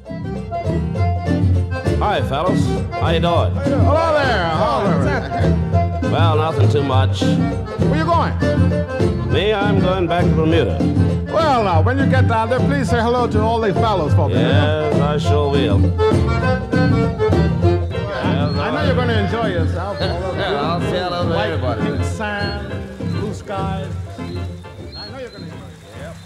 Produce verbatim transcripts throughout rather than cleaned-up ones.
Hi, fellas. How you doing? Hello there. Hello there. Well, nothing too much. Where you going? Me, I'm going back to Bermuda. Well, now, when you get down there, please say hello to all the fellows for me. Yes, I sure will. Well, I know you're going to enjoy yourself. Yeah, I'll say hello to White, everybody. pink sand, blue skies. I know you're going to enjoy it. Yep.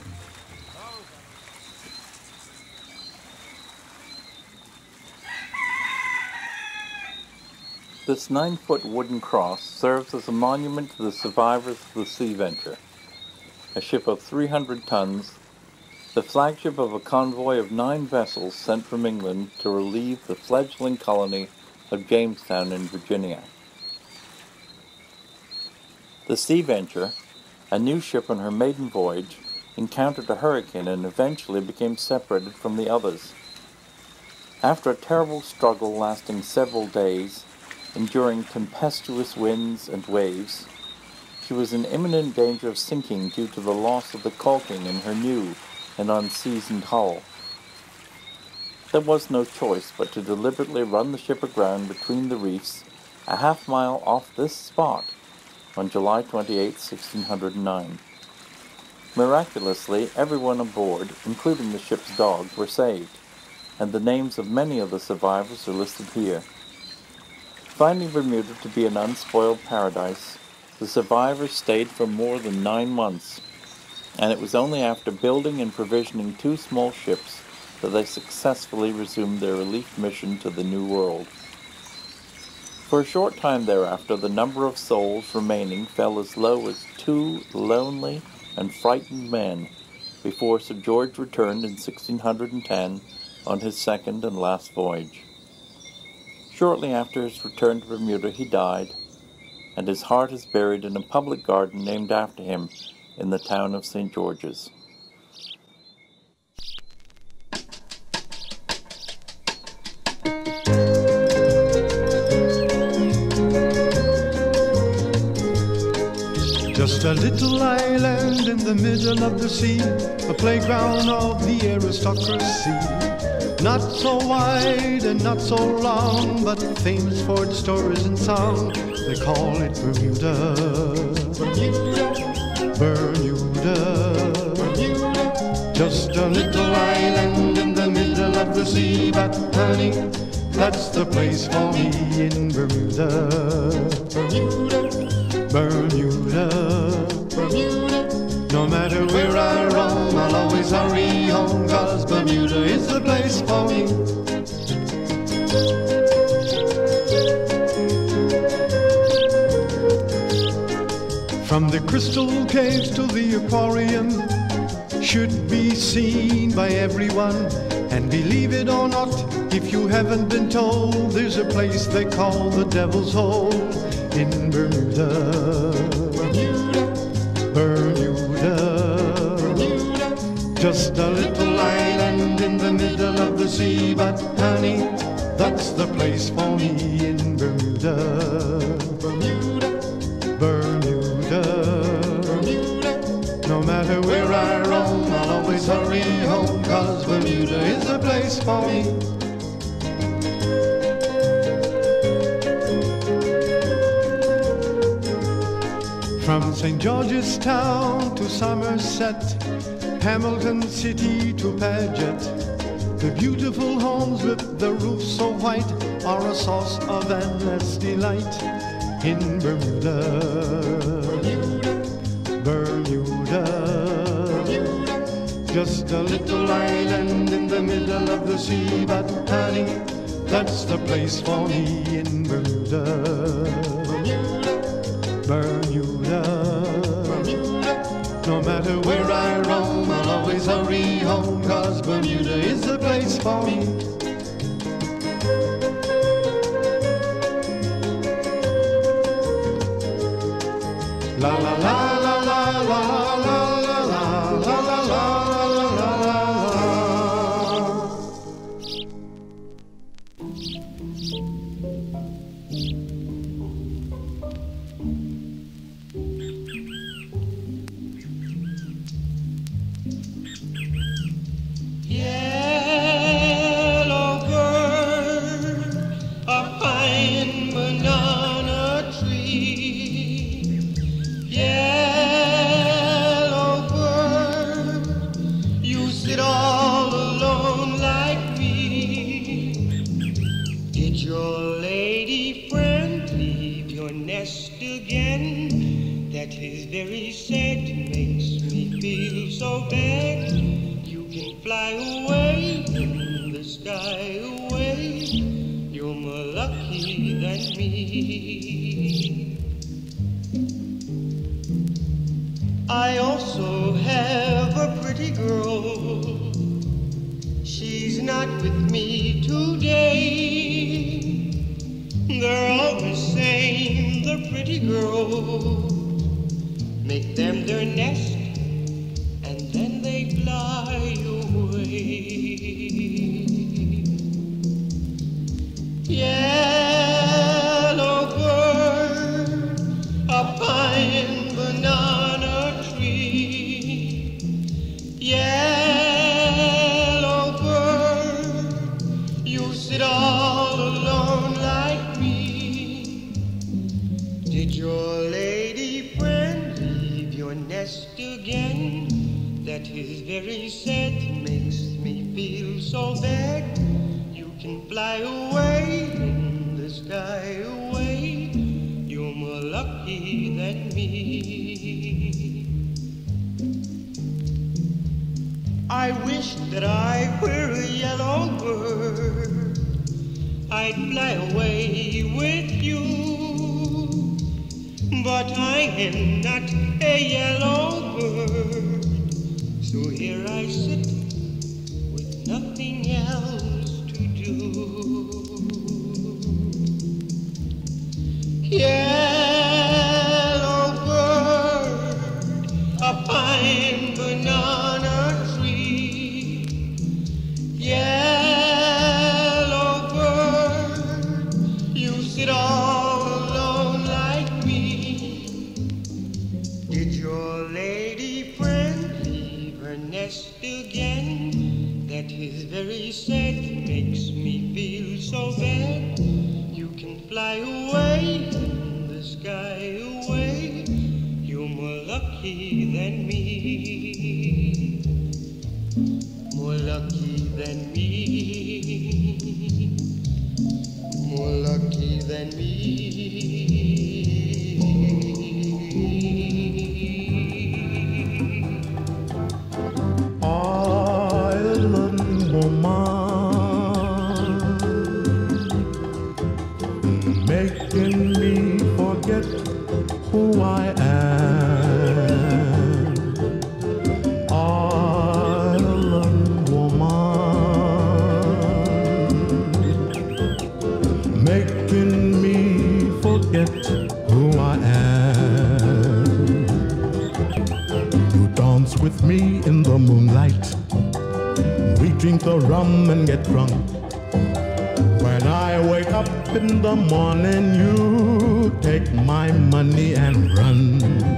This nine-foot wooden cross serves as a monument to the survivors of the Sea Venture, a ship of three hundred tons, the flagship of a convoy of nine vessels sent from England to relieve the fledgling colony of Jamestown in Virginia. The Sea Venture, a new ship on her maiden voyage, encountered a hurricane and eventually became separated from the others. After a terrible struggle lasting several days, enduring tempestuous winds and waves, she was in imminent danger of sinking due to the loss of the caulking in her new and unseasoned hull. There was no choice but to deliberately run the ship aground between the reefs a half mile off this spot on July twenty-eighth, sixteen hundred nine. Miraculously, everyone aboard, including the ship's dogs, were saved, and the names of many of the survivors are listed here. Finding Bermuda to be an unspoiled paradise, the survivors stayed for more than nine months, and it was only after building and provisioning two small ships that they successfully resumed their relief mission to the New World. For a short time thereafter, the number of souls remaining fell as low as two lonely and frightened men before Sir George returned in sixteen hundred ten on his second and last voyage. Shortly after his return to Bermuda, he died, and his heart is buried in a public garden named after him in the town of Saint George's. Just a little island in the middle of the sea, a playground of the aristocracy. Not so wide and not so long, but famous for its stories and song. They call it Bermuda. Bermuda. Bermuda. Bermuda. Just a little island in the middle of the sea, but honey, that's the place for me in Bermuda. Bermuda. Bermuda. Bermuda. No matter where I roam, I'll always hurry home, 'cause Bermuda is the place for me. From the crystal caves to the aquarium, should be seen by everyone. And believe it or not, if you haven't been told, there's a place they call the Devil's Hole in Bermuda. Bermuda. Bermuda. Bermuda. Just a little island in the middle of the sea, but honey, that's the place for me in Bermuda. Bermuda. Bermuda. Bermuda. No matter where I roam, I'll always hurry home, 'cause Bermuda is the place for me. From Saint George's Town to Somerset, Hamilton City to Paget, the beautiful homes with the roofs so white are a source of endless delight in Bermuda. Bermuda. Bermuda. Bermuda. Just a little island in the middle of the sea, but honey, that's the place for me in Bermuda. Bermuda. Bermuda. Bermuda. No matter where I roam, I'll always hurry home, 'cause Bermuda is the place for me. La la la la la la la la la la la la. Yeah. me. I also have a pretty girl. She's not with me today. They're always saying the pretty girls make them their nest and then they fly away. Yellow bird up in banana tree. Yellow bird, you sit all alone like me. Did your lady friend leave your nest again? That is very sad, makes me feel so bad. You can fly away in the sky away. You're more lucky than me. I wish that I were a yellow bird. I'd fly away with you. But I am not a yellow bird. So here I sit with nothing else to do. Yellow bird, a pine banana tree. Yellow bird, you sit all alone like me. Did your lady friend leave her nest again? That is very sad, makes me feel so bad. You can fly away in the sky away. You're more lucky than me. More lucky than me. More lucky than me. Island woman, making me forget who I am. Island woman, making me forget who I am. You dance with me in the moonlight. We drink the rum and get drunk. When I wake up in the morning, you take my money and run.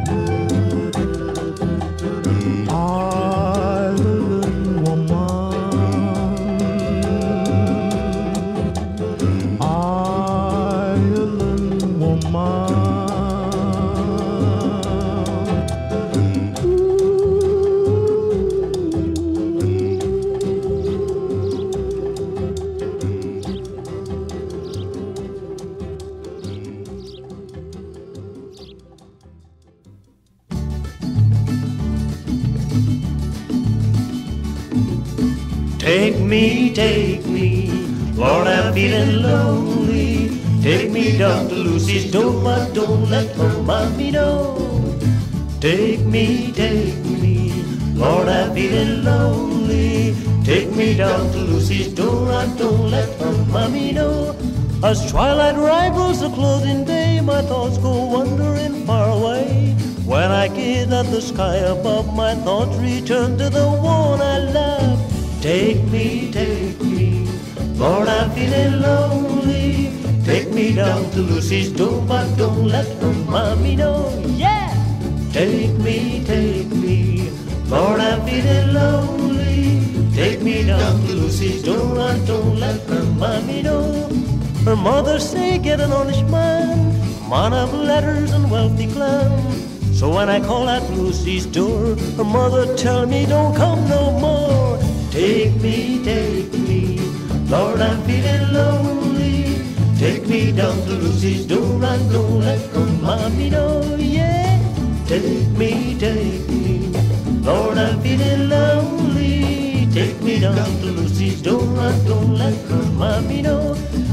Island woman, island woman. Take me, take me, Lord, I'm feeling lonely. Take me down to Lucy's door, but don't let her mommy know. Take me, take me, Lord, I'm feeling lonely. Take me down to Lucy's door, and don't let her mommy know. As twilight rivals the closing day, my thoughts go wandering far away. When I gaze at the sky above, my thoughts return to the one I love. Take me, take me, Lord, I'm feeling lonely. Take me down to Lucy's door, but don't let her mommy know. Yeah! Take me, take me, Lord, I'm feeling lonely. Take me down to Lucy's door, and don't let her mommy know. Her mother say, get an honest man, man of letters and wealthy clan. So when I call at Lucy's door, her mother tell me, don't come no more. Take me, take me, Lord, I'm feeling lonely. Take me down to Lucy's door, and don't let her mommy know, yeah. Take me, take me, Lord, I'm feeling lonely. Take me down to Lucy's door, and don't let her mommy know.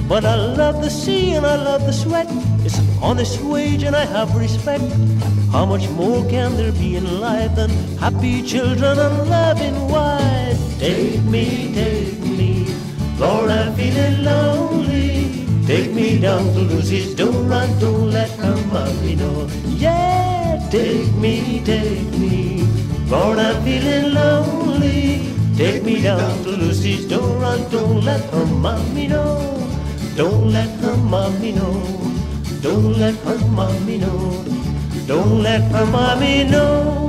But I love the sea and I love the sweat. It's an honest wage and I have respect. How much more can there be in life than happy children and loving wife? Take me, take me, Lord, I'm feeling lonely. Take me down to Lucy's, don't run, don't let her mommy know. Yeah, take me, take me, Lord, I'm feeling lonely. Take me down to Lucy's, don't run, don't let her mommy know. Don't let her mommy know. Don't let her mommy know. Don't let her mommy know.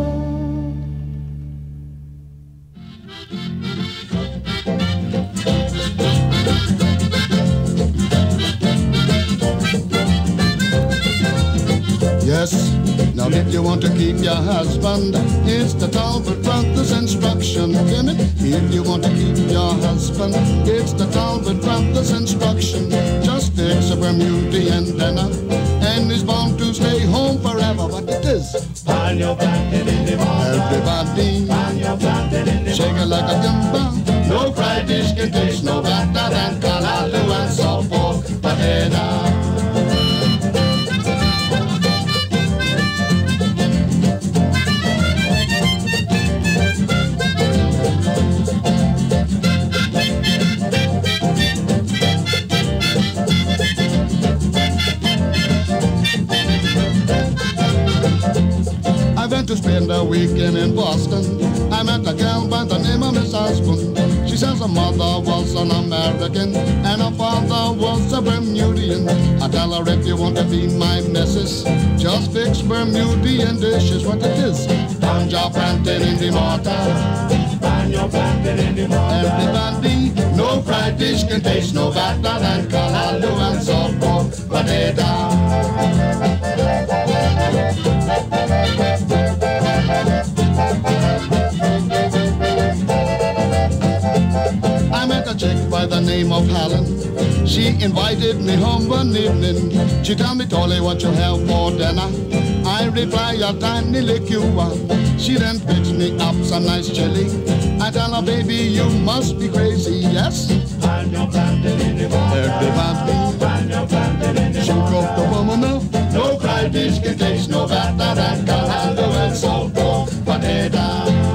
Yes, now if you want to keep your husband, it's the Talbot Brothers instruction. If you want to keep your husband, it's the Talbot Brothers instruction. Just fix a Bermudian dinner, and he's bound to stay home forever. But it is Pan your planted in the water. Everybody, Pan your planted in the shake it like a gimba. No fried dish can taste no better than callaloo and salt pork potato. To spend a weekend in Boston, I met a girl by the name of Miss Osborne. She says her mother was an American and her father was a Bermudian. I tell her, if you want to be my missus, just fix Bermudian dishes. What it is? Pound your plantain in the mortar. Pan your planted in the water. Everybody, no fried dish can taste no better than callaloo and salt pork potato. I met a chick by the name of Helen. She invited me home one evening. She told me, Tolly, what you have for dinner? I reply, a tiny liqueur. She then picks me up some nice chili. I tell her, baby, you must be crazy, yes? Pan your planted in the water. Everybody, Pan your planted in the she cooked the woman up. No fried dish can taste no better than callaloo and salt pork potato.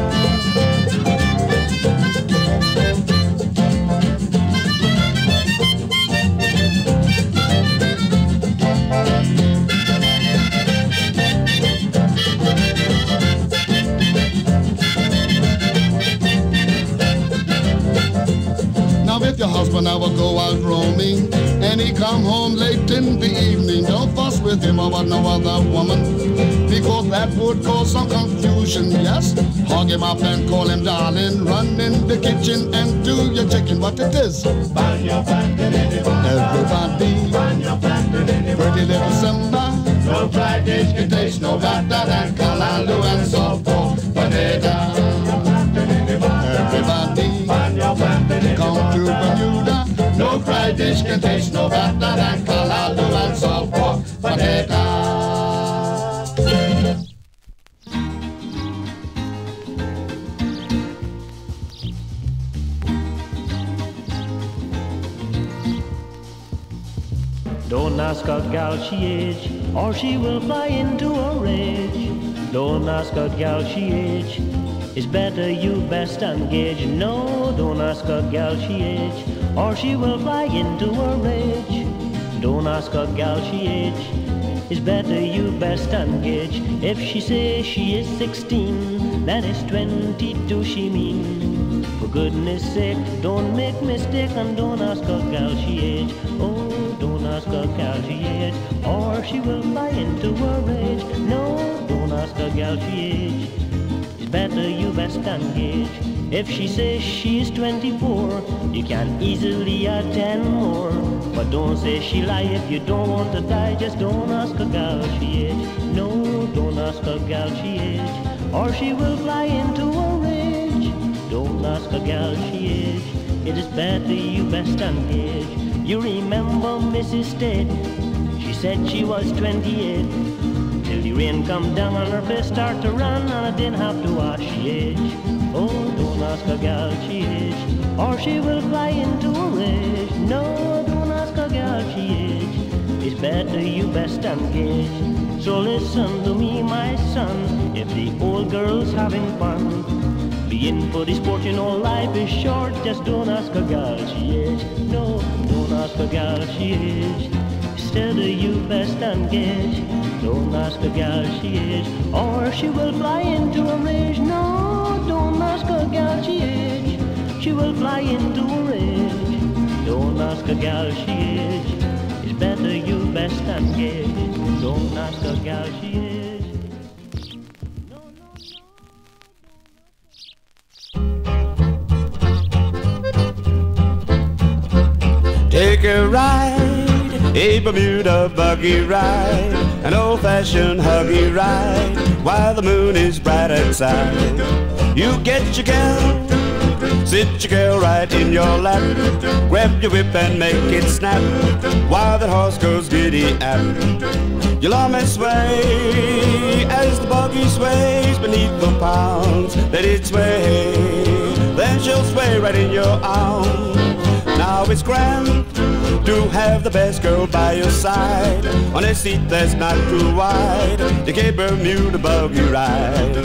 If your husband ever go out roaming and he come home late in the evening, don't fuss with him about no other woman, because that would cause some confusion, yes? Hug him up and call him darling, run in the kitchen and do your chicken. What it is? Pan your planted in the water. Everybody, Pan your planted in the pretty little Simba. No fried dish can taste no better than callaloo and salt pork potato. Everybody, Pan your planted in the come to Bermuda. No fried dish can taste no better than callaloo and salt pork potato. Don't ask a gal she age, or she will fly into a rage. Don't ask a gal she age, it's better you best engage. No, don't ask a gal she age, or she will fly into a rage. Don't ask a gal she age, it's better you best engage. If she says she is sixteen, that is twenty-two she mean. For goodness sake, don't make mistake and don't ask a gal she age. Oh, don't ask a gal she age, or she will fly into a rage. No, don't ask a gal she age, it's better you best engage. If she says she is twenty-four, you can easily add ten more. But don't say she lie if you don't want to die. Just don't ask a gal she age. No, don't ask a gal she age, or she will fly into a rage. Don't ask a gal she age, it is better you best engage. You remember Missus Stead, she said she was twenty-eight, till the rain come down and her face start to run, and I didn't have to wash she age. Oh, don't ask a gal she age, or she will fly into a rage. No, don't ask girl she is. It's better you best engage. So listen to me, my son, if the old girl's having fun, be in for the sport, you know life is short. Just don't ask a girl she is. No, don't ask a girl she is. Steady you best engage. Don't ask a girl she is, or she will fly into a rage. No, don't ask a girl she is. She will fly into a rage. Don't ask a girl she is. It's better you best engage. Don't ask a girl she is. Take a ride, a Bermuda buggy ride, an old-fashioned huggy ride, while the moon is bright outside. You get your gal, sit your girl right in your lap, grab your whip and make it snap, while that horse goes giddy-ap. You'll arm and sway as the buggy sways beneath the pounds that it sways. Then she'll sway right in your arms. Now it's grand to have the best girl by your side on a seat that's not too wide. Take a Bermuda buggy ride.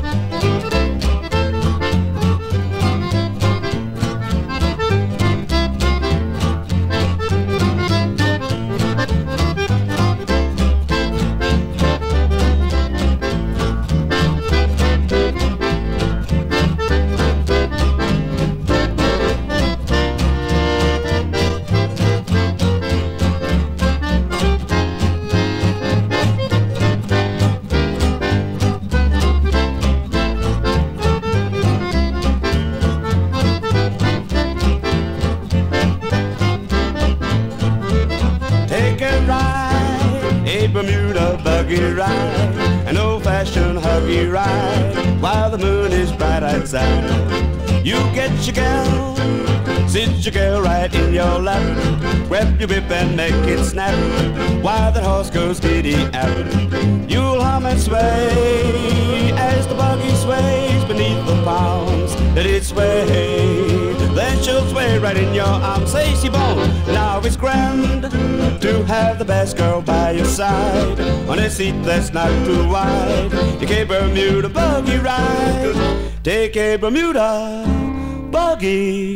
Bermuda buggy ride, an old-fashioned huggy ride, while the moon is bright outside. You get your gal, sit your girl right in your lap, grab your whip and make it snap, while that horse goes giddy-ap. You'll hum and sway as the buggy sways beneath the pounds that it sways. Then she'll sway right in your arms. Say, Simone, now it's grand to have the best girl by your side on a seat that's not too wide. Take a Bermuda buggy ride. Take a Bermuda buggy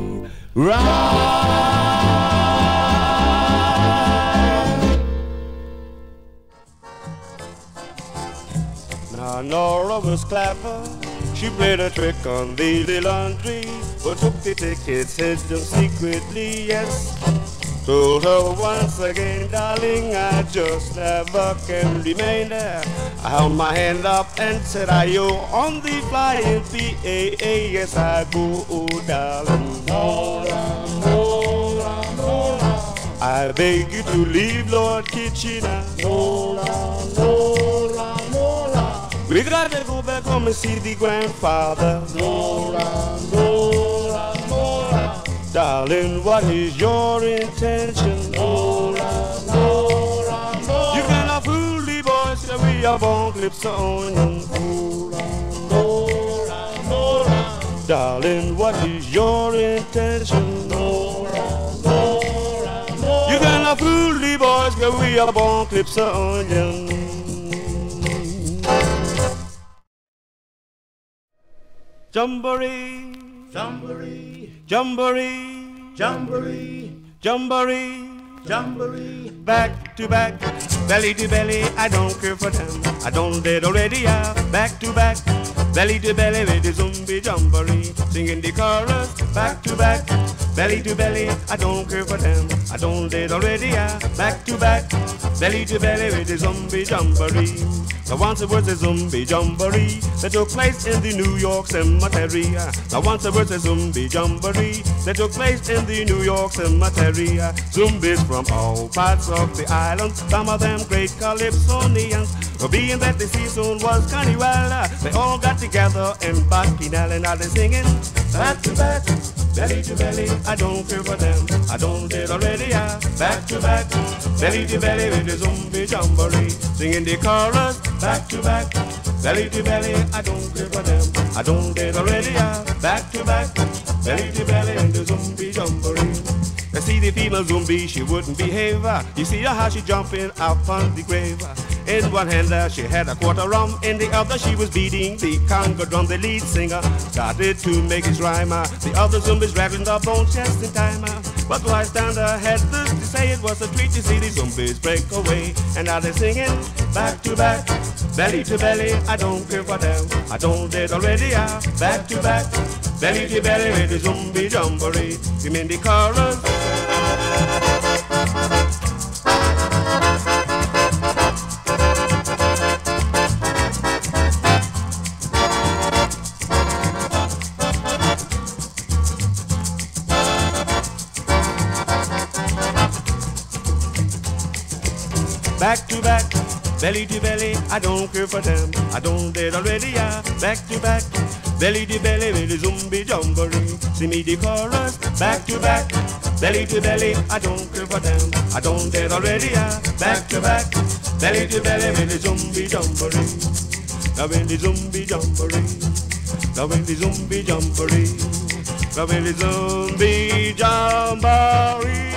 ride. Now Nora was clapper. She played a trick on the laundry, but took the tickets, hid them secretly, yes. Told her once again, darling, I just never can remain there. I held my hand up and said, are you on the flying V A A? Yes, I go, oh, darling. Nora, Nora, Nora, I beg you to leave Lord Kitchener. Nora, Nora, Nora, we gotta go back home and see the grandfather. Nora, Nora, Nora, darling, what is your intention? Nora, Nora, Nora, you cannot fool the boys that we are born Calypso onion. Nora, Nora, Nora, darling, what is your intention? Nora, Nora, Nora, you cannot fool the boys that we are born Calypso onion. Jamboree, jamboree, jamboree, jamboree, jamboree, jamboree, back to back, belly to belly, I don't care for them, I don't did already, yeah, back to back, belly to belly with the zombie jamboree, singing the chorus, back to back, belly to belly, I don't care for them, I don't did already, yeah, back to back, belly to belly with the zombie jamboree. Now once there was a zombie jamboree that took place in the New York cemetery. Now once there was a zombie jamboree that took place in the New York cemetery. Zombies from all parts of the island, some of them great Calypsonians. But being that the season was carnival, they all got together in Bacchanal and now they're singing back to back, belly to belly, I don't care for them, I don't did already, yeah. Back to back, belly to belly with the zombie jamboree, singing the chorus, back to back, belly to belly, I don't care for them, I don't did already, yeah. Back to back, belly to belly with the zombie jamboree. You see the female zombie, she wouldn't behave. You see how she jumping up on the grave. In one hand uh, she had a quarter rum, in the other she was beating the conga drum. The lead singer started to make his rhyme. Uh, the other zombies rattling the bones just in time. Uh, but the bystander had this to say, it was a treat to see the zombies break away. And now they're singing back to back, belly to belly. I don't care for them, I don't did already. Uh, back to back, belly to belly with the zombie jamboree. Give me the chorus. Back to back, belly to belly, I don't care for them, I don't did already, yeah. Back to back, belly to belly with the zombie jamboree. See me the chorus. Back to back, belly to belly, I don't care for them, I don't did already, yeah. Back to back, belly to belly with the zombie jamboree. Now in the zombie jamboree, now in the zombie jamboree, now in the zombie jamboree.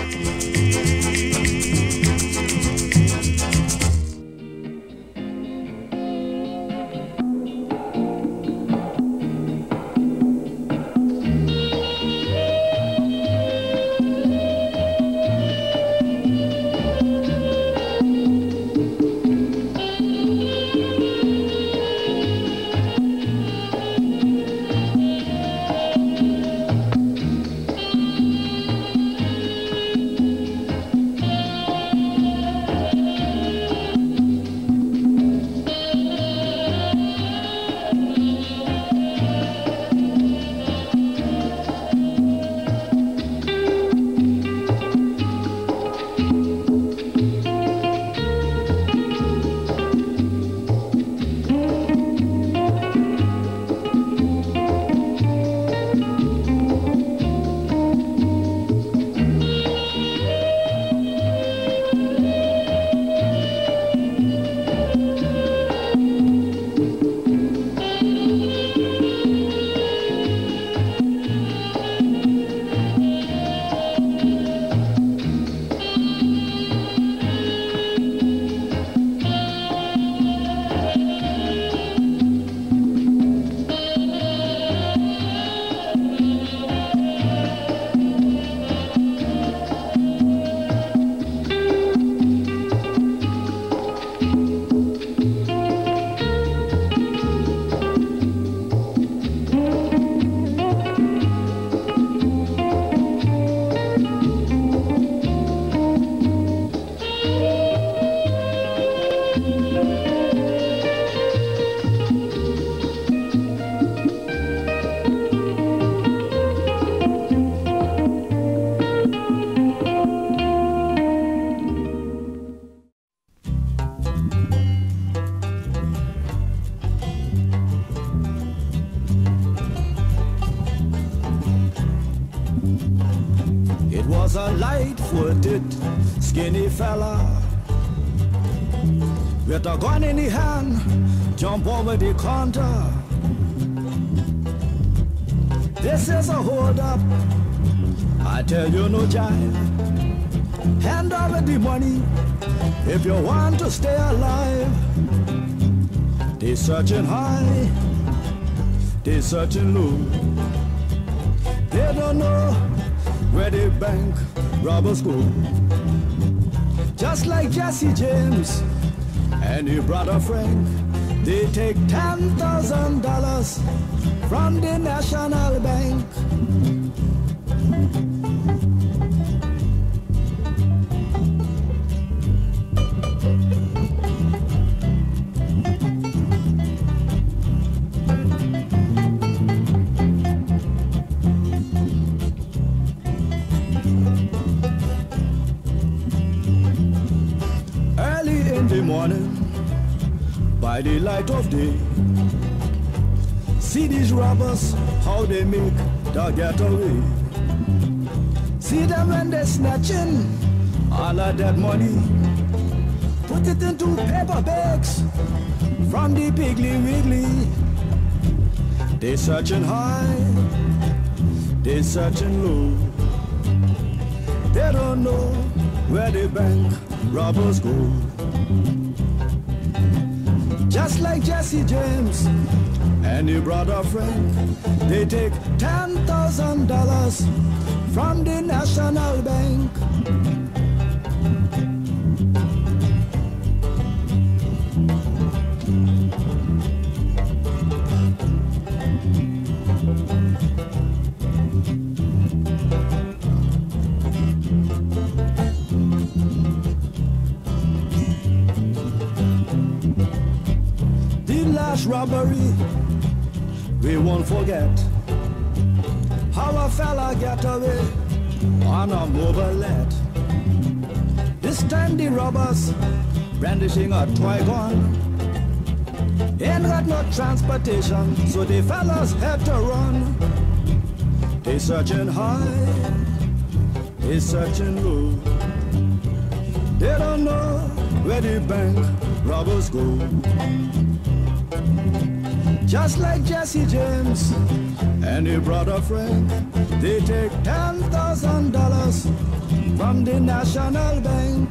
was a light-footed, skinny fella with a gun in the hand, jump over the counter. This is a hold-up, I tell you no jive. Hand over the money if you want to stay alive. They searching high, they searching low. They don't know where the bank robbers go. Just like Jesse James and his brother Frank, they take ten thousand dollars from the National Bank. By the light of day, see these robbers, how they make the getaway. See them when they're snatching all of that money, put it into paper bags from the Piggly Wiggly. They searching high, they searching low. They don't know where the bank robbers go. Just like Jesse James and your brother Frank, they take ten thousand dollars from the National Bank. Robbery, we won't forget how a fella got away on a mobilette. This time the robbers brandishing a toy gun, ain't got no transportation, so the fellas had to run. They searching high, they searching low. They don't know where the bank robbers go. Just like Jesse James and your brother Frank, they take ten thousand dollars from the National Bank.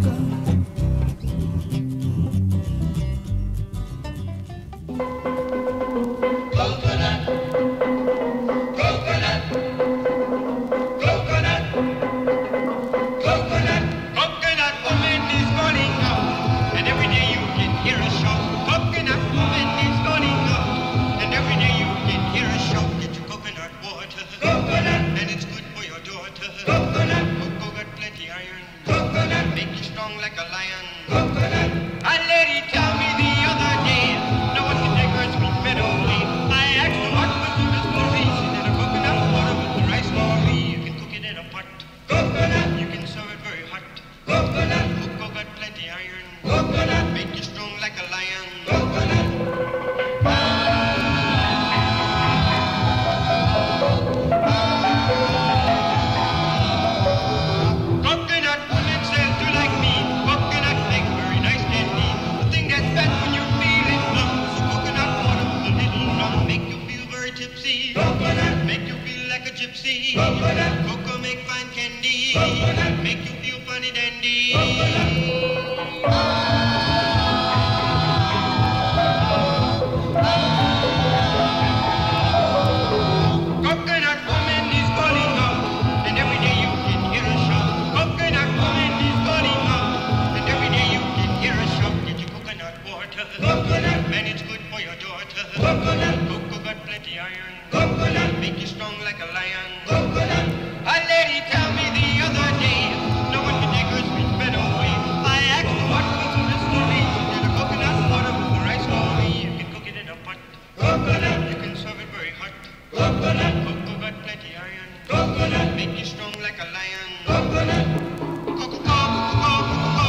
Coconut, coconut, coconut, coconut, coconut woman is calling out, and every day you can hear a shout. Coconut woman is calling out, and every day you can hear a shout. Get your coconut water, coconut, and it's good for your daughter. Coconut, cocoa got plenty iron. Coconut, make you strong like a lion. Coconut, a lady tell me the other day, no one can take her sweet fed away. I asked her what was the mystery. She said a coconut water with the rice curry. You can cook it in a pot. Coconut, you can serve it very hot. Coconut, cocoa got plenty iron. Coconut, make you strong like a lion. Coconut. Coconut women says do like me. Coconut make very nice candy. The thing that's bad when you're feeling plum. So coconut water with a little rum make you feel very tipsy. Coconut make you feel like a gypsy. Coconut cocoa make fine candy. Coconut make you feel funny dandy. Coconut woman is calling out, and every day you can hear a shout. Coconut woman is calling out, and every day you can hear a shout. Get your coconut water. Coconut, man, it's good for your daughter. Coconut, cocoa got plenty iron. Coconut, make you strong like a lion. Coconut, a lady tell me the other day, no one can take her sweet fed away. I asked her what was the mystery. She said a coconut water with the rice curry. You can cook it in a pot. Coconut, you can serve it very hot. Coconut, cocoa got plenty iron. Coconut, make you strong like a lion. Coconut, cocoa, cocoa,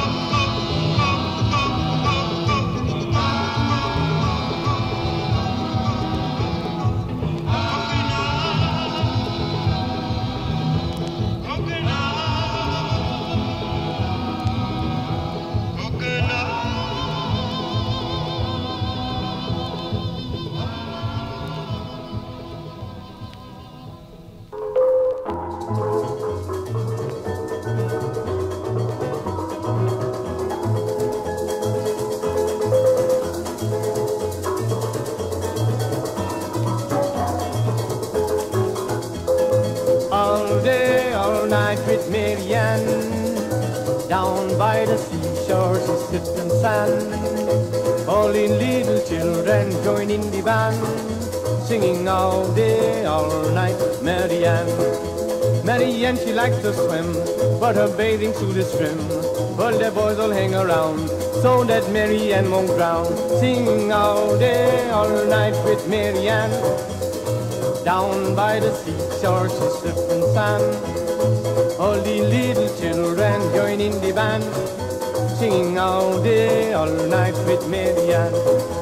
All day, all night with Marianne, down by the seashore she sits and sand. All the little children join in the band, singing all day, all night, Marianne. Marianne, she likes to swim, but her bathing suit is trim. But the boys all hang around, so that Marianne won't drown. Singing all day, all night with Marianne. Down by the seashore she sits and sand. All the little children join in the band, singing all day, all night with Marianne.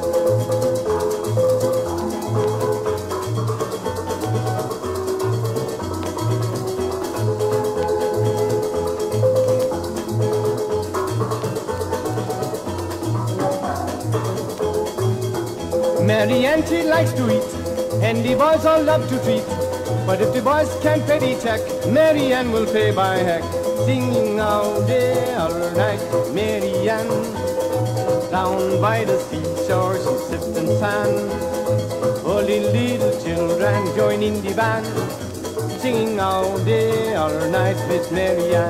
Marianne, she likes to eat, and the boys all love to treat. But if the boys can't pay the check, Marianne will pay by heck. singing all day, all night, Marianne. Down by the seashore, she's sipping sand. All the little children join in the band, singing all day, all night, Miss Marianne.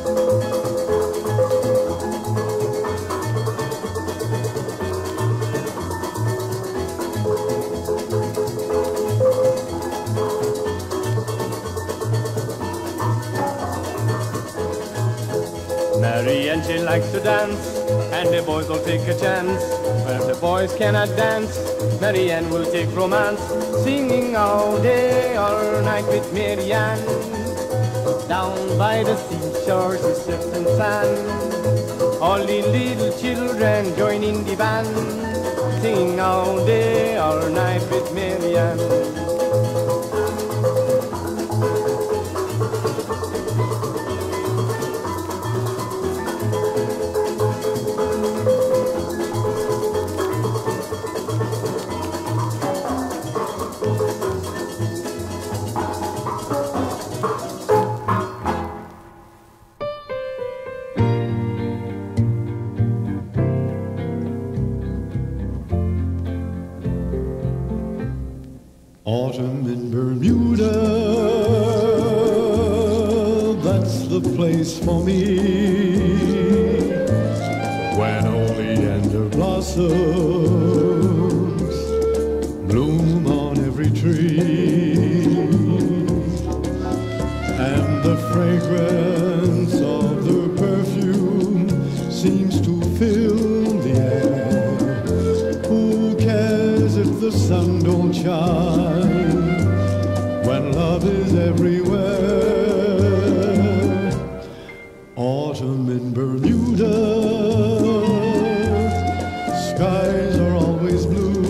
Marianne, she likes to dance, and the boys will take a chance. Where the boys cannot dance, Marianne will take romance, singing all day, all night with Marianne. Down by the seashore, she's sipping sand. All the little children join in the band, singing all day, all night with Marianne. Autumn in Bermuda, that's the place for me, when oleander blossoms bloom on every tree, and the fragrance of the perfume seems to fill the air. Who cares if the sun don't shine when love is everywhere? Autumn in Bermuda, skies are always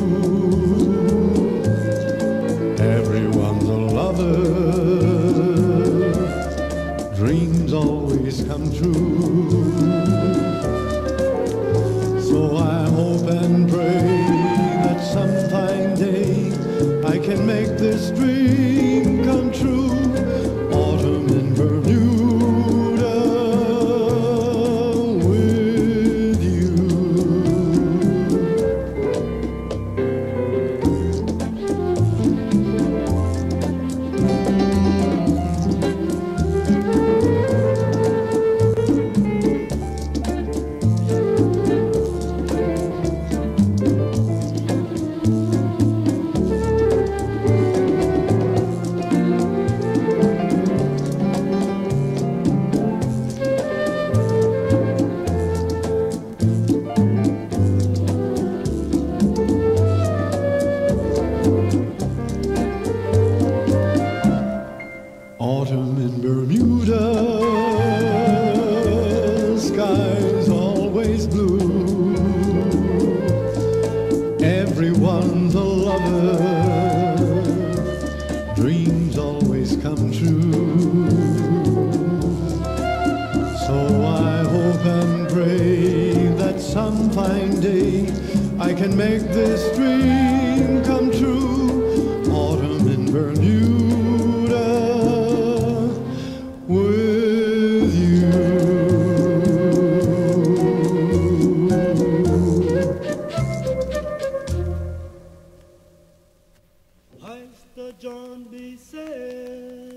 blue. Everyone's a lover, dreams always come true. So I hope and pray that some fine day I can make this dream come true. Autumn in Bermuda with you. Autumn in Bermuda, skies always blue. Everyone's a lover, dreams always come true. So I hope and pray that some fine day I can make this dream come true. Autumn in Bermuda with you. Master John B. said,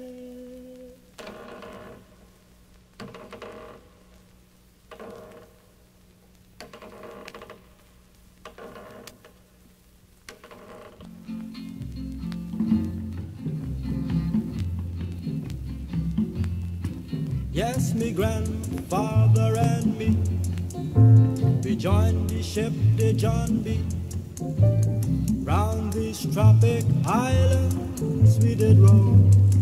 yes, me grandfather and me, we joined the ship, the John B. Round these tropic islands we did roam.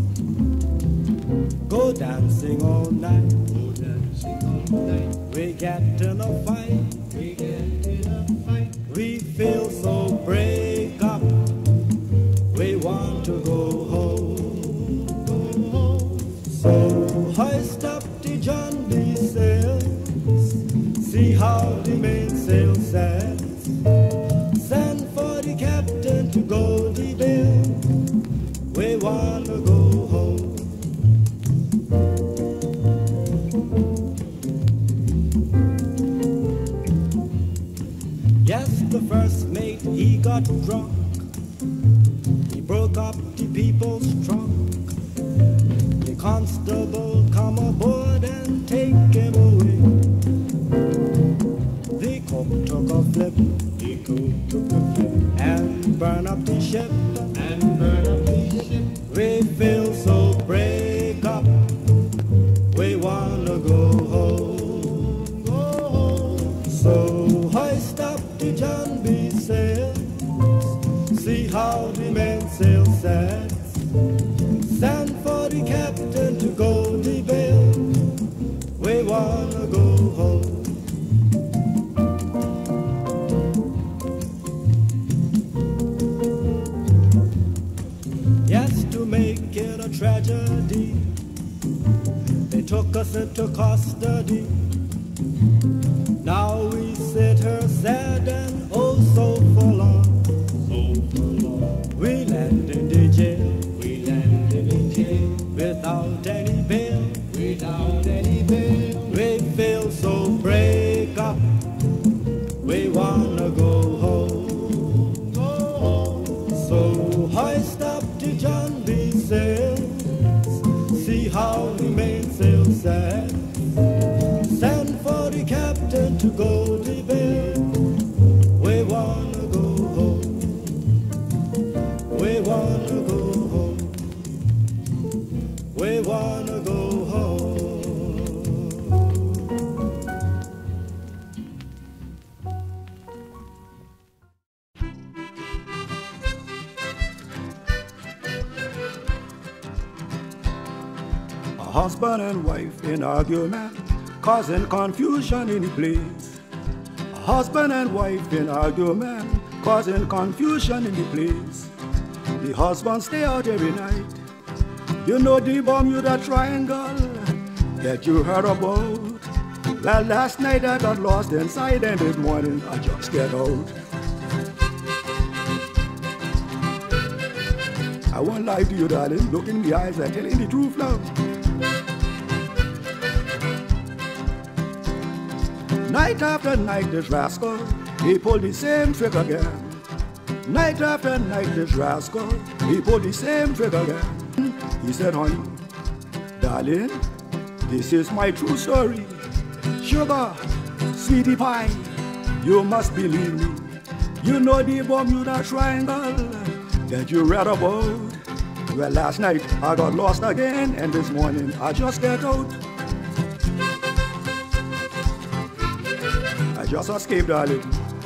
Go dancing all night, go dancing all night. We get in a fight, we get in a fight. We feel so break up, we want to go home, go home. So hoist up the John B. sails, see how the mainsail sets. Send for the captain to go the bill, we wanna go home. got drunk. He broke up the people's trunk. The constable come aboard and take him away. The cook took a flip, the cook took a flip, and burn up the ship, and burn up the ship. We feel so break up, we wanna go home, go home. So hoist up the John B. sail, see how the mainsail sets. Send for the captain to go the bail, we wanna go home. Yes, to make it a tragedy, they took us into custody. Now we sit here sad and oh so forlorn. So forlorn. We land in the jail, we land in the jail, without any bail, without any bail. We feel so break up, we wanna go home, go home. So hoist up the John B. sails, see how the mainsail sets. Send for the captain to go the bail, we wanna go home, we wanna go home, we wanna go home. A husband and wife in argument, causing confusion in the place. A husband and wife in argument, causing confusion in the place. The husband stay out every night. You know the Bermuda Triangle that you heard about. Well, last night I got lost inside and this morning I just get out. I won't lie to you, darling, look in the eyes and tell you the truth, love. Night after night this rascal, he pulled the same trick again. Night after night this rascal, he pulled the same trick again. He said, honey, darling, this is my true story. Sugar, sweetie pie, you must believe me. You know the Bermuda Triangle that you read about. Well, last night I got lost again and this morning I just get out. I just escaped, darling.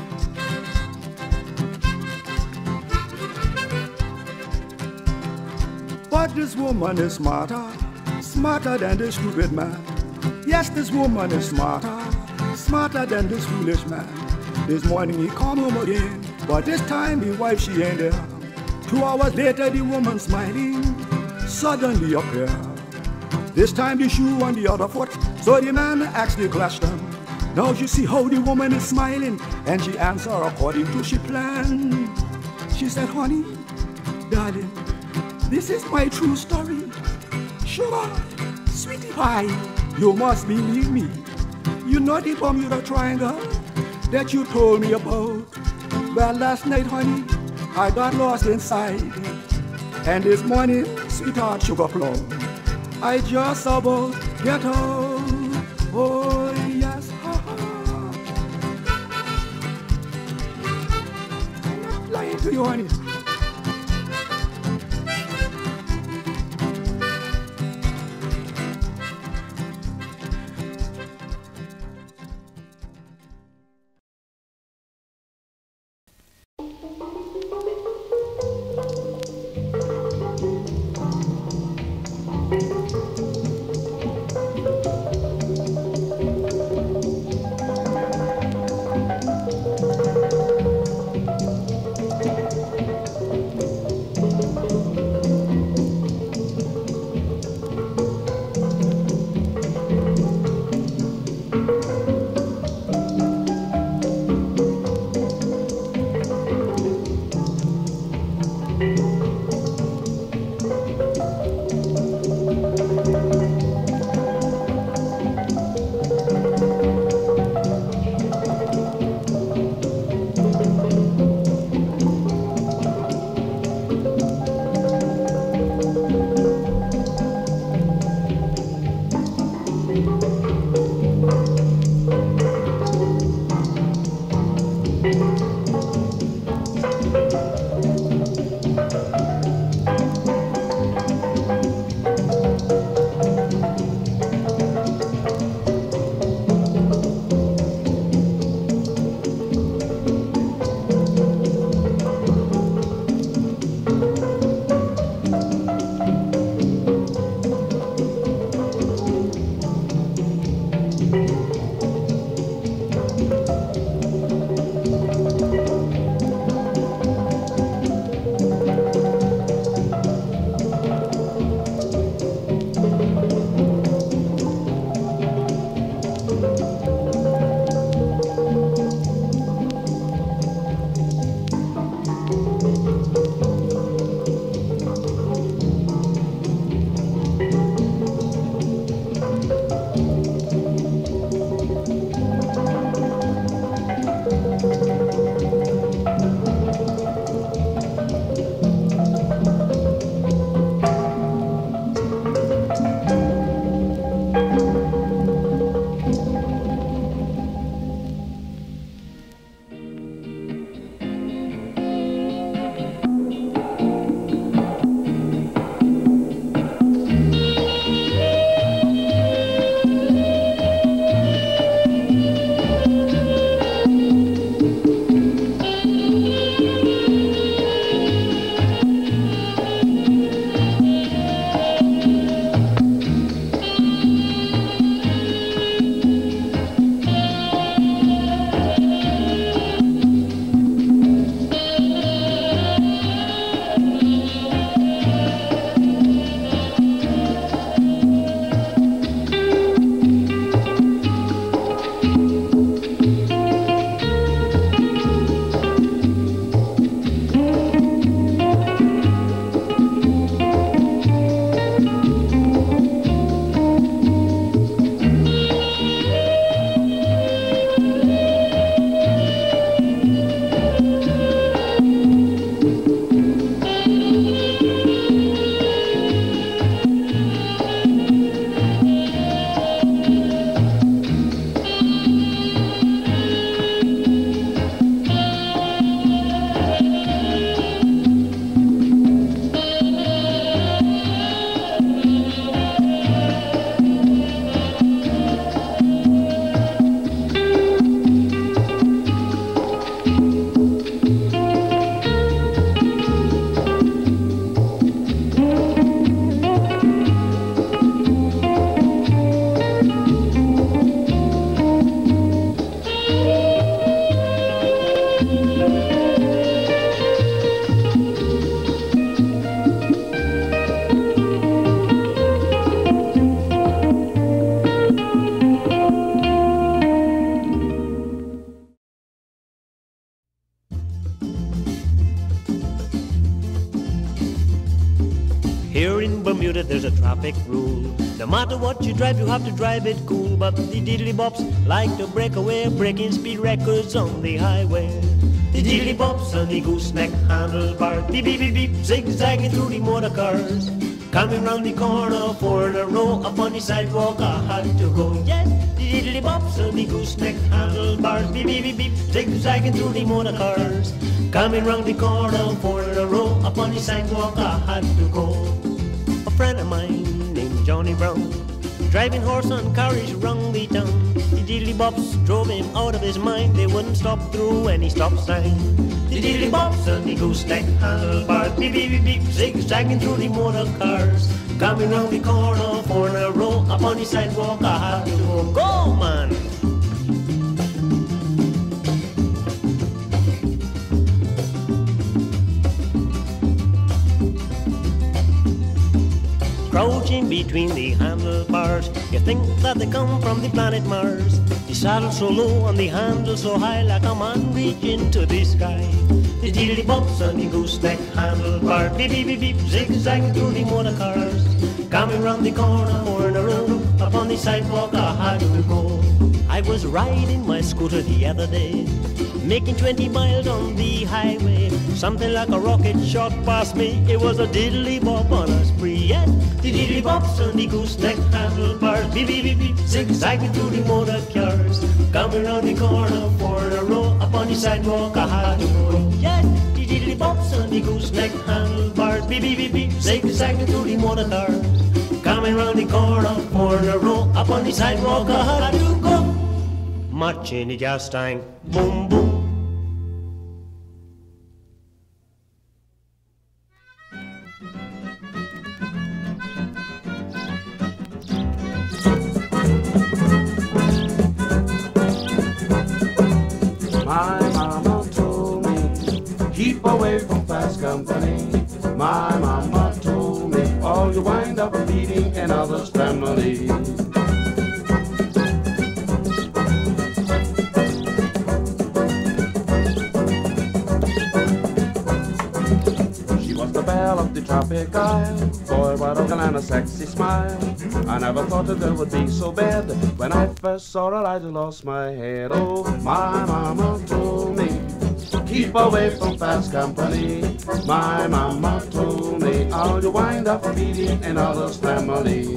But this woman is smarter, smarter than this stupid man. Yes, this woman is smarter, smarter than this foolish man. This morning he come home again, but this time the wife she ain't there. Two hours later the woman smiling suddenly appear. This time the shoe on the other foot, so the man asked the question. Now you see how the woman is smiling, and she answered according to she planned. She said, honey, darling, this is my true story. Sugar, sweetie pie, you must believe me. You know the Bermuda Triangle that you told me about. Well, last night, honey, I got lost inside. And this morning, sweetheart sugar plum, I just about get out. Oh, yes, ha, ha. I'm not lying to you, honey. traffic rule. No matter what you drive, you have to drive it cool. But the diddly bops like to break away, breaking speed records on the highway. The diddly bops on the gooseneck handlebar, beep beep beep beep, zigzagging through the motor cars. Coming round the corner for a row upon the sidewalk, I had to go. Yes, the diddly bops on the gooseneck handlebars, beep beep beep beep, zigzagging through the motor cars. Coming round the corner for a row upon the sidewalk, I had to go. A friend of mine named Johnny Brown, driving horse and carriage round the town. The diddly bops drove him out of his mind, they wouldn't stop through any stop sign. The diddly bops on the gooseneck handlebars, beep beep beep beep, zigzagging through the motor cars. Coming round the corner for a row upon the sidewalk, I had to go. Go, man! Crouching between the handlebars, you think that they come from the planet Mars. The saddle so low and the handle so high, like a man reaching to the sky. The diddly bops on the gooseneck handlebar, beep beep beep beep, zigzagging through the motor cars. Coming round the corner for a row upon the sidewalk, I had to go. I was riding my scooter the other day, making twenty miles on the highway. Something like a rocket shot past me, it was a diddly bop on a spree. Yes, the diddly bops on the gooseneck handlebars, beep beep beep beep, zigzagging through the motor cars. Coming round the corner for a row upon the sidewalk, I had to go. Yes, the diddly bops on the gooseneck handlebars, beep beep beep beep, zigzagging through the motor cars. Coming round the corner for a row upon the sidewalk, I had to go. March in the jazz tank, boom boom. My mama told me, keep away from fast company. My mama told me, all you wind up bleeding another's family. She was the belle of the tropic isle. Boy, what a kind of sexy smile. I never thought that it would be so bad. When I first saw her, I just lost my head. Oh, my mama told me, keep away from fast company. My mama told me, all you wind up feeding another's family.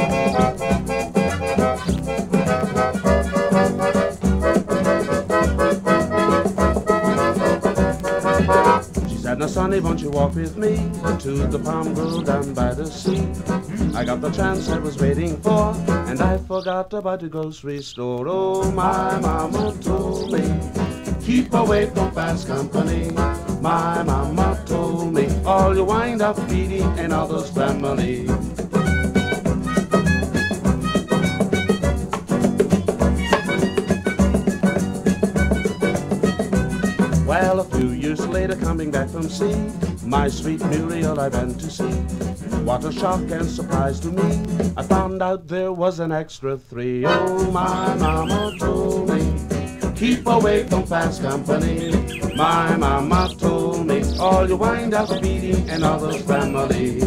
She said, now sonny, won't you walk with me to the palm grove down by the sea? I got the chance I was waiting for, and I forgot about the grocery store. Oh, my mama told me, keep away from fast company. My mama told me, all you wind up feeding another's family. Well, a few years later, coming back from sea, my sweet Muriel I went to see. What a shock and surprise to me, I found out there was an extra three. Oh, my mama told me, keep away from fast company. My mama told me, all you wind up feeding another's family.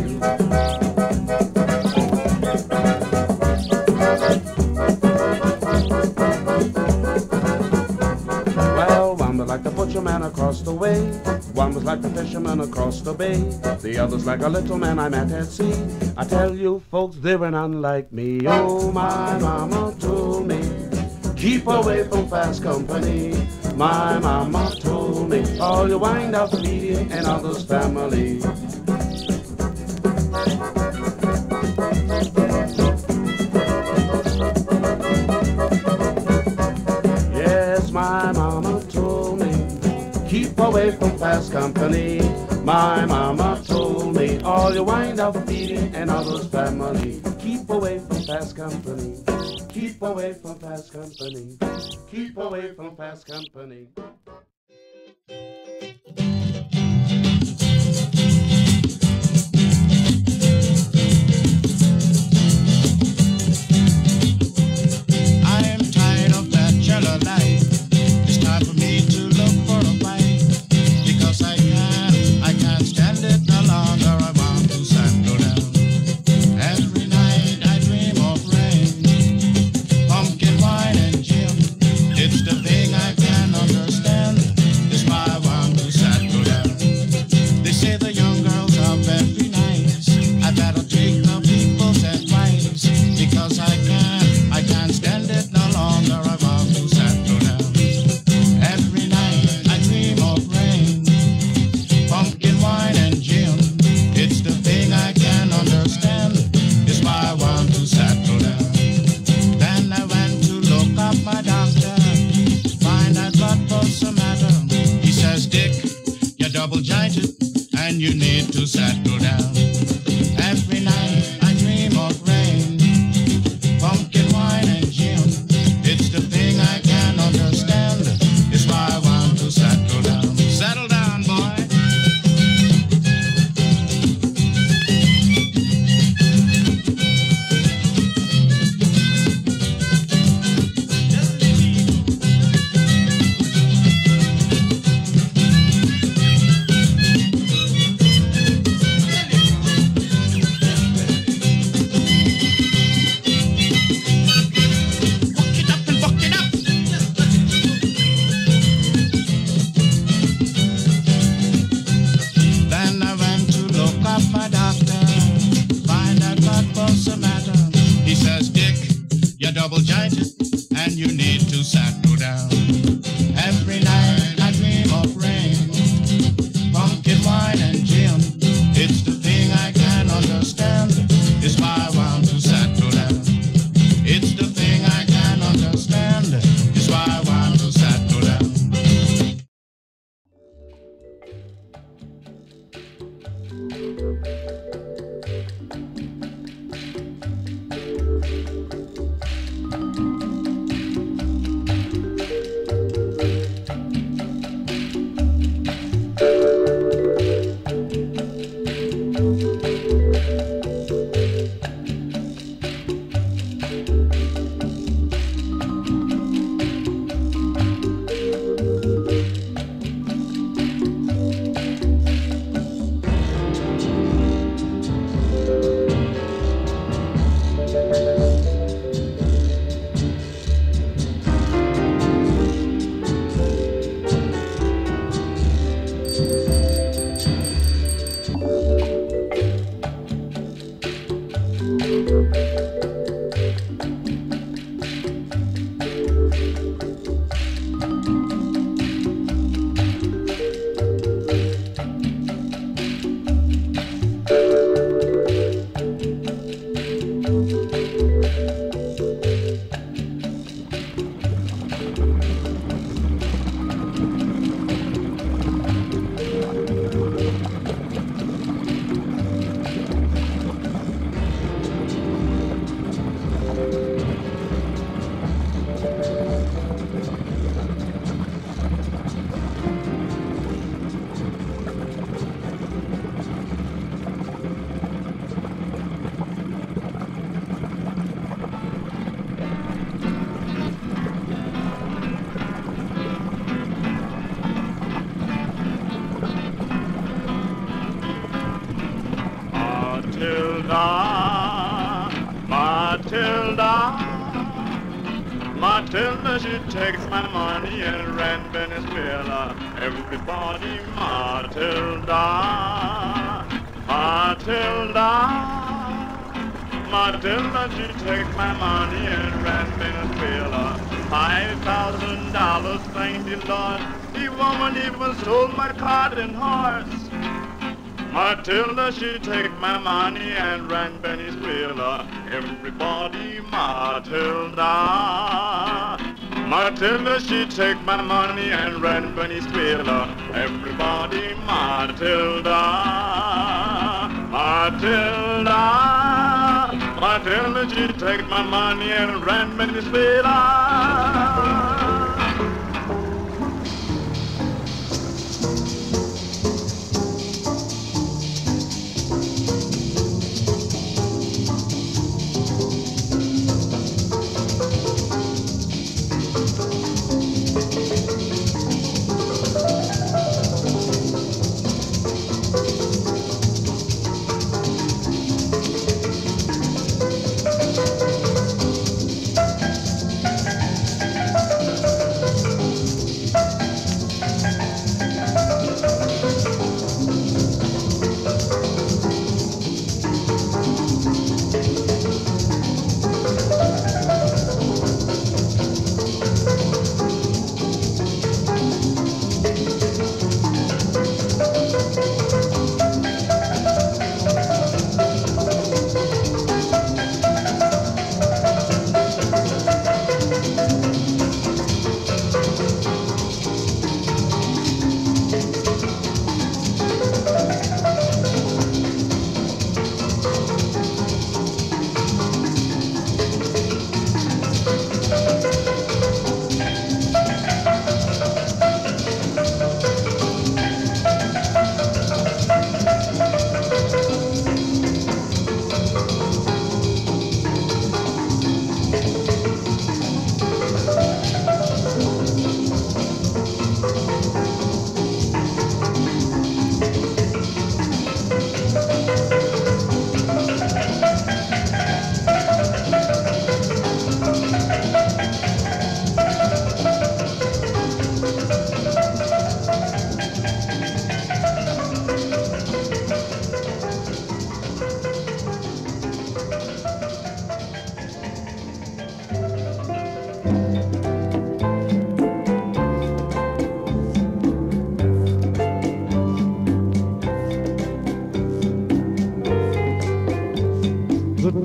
Well, one was like the butcherman across the way, one was like the fisherman across the bay, the other's like a little man I met at sea. I tell you folks, they were none like me. Oh, my mama told me, keep away from fast company. My mama told me, all you wind up feeding another's family. Yes, my mama told me, keep away from fast company. My mama told me, all you wind up feeding another's family. Keep away from fast company. Keep away from fast company. Keep away from fast company. I am tired of that jello life. It's time for me to look for a fight, because I can't, I can't stand it no longer. I want to settle down and double jointed and you need to settle down. Every night I dream of rain, pumpkin wine and gin. It's the thing I can't understand. It's why I want to settle down. Settle down, boy. Double jointed and you need to settle down. Every night I dream of rain, pumpkin wine and gin. It's the thing I can't understand. It's why I want to settle down. It's the thing I can't understand. It's why I want to settle down. Matilda, she takes my money and rent Venezuela. Everybody, Matilda, Matilda, Matilda, she takes my money and rent Venezuela. Five thousand dollars, thank the Lord. The woman even sold my cart and horse. Matilda, she take my money and ran Venezuela. Everybody, Matilda. Matilda, she take my money and ran Venezuela. Everybody, Matilda. Matilda. Matilda, she take my money and ran Venezuela.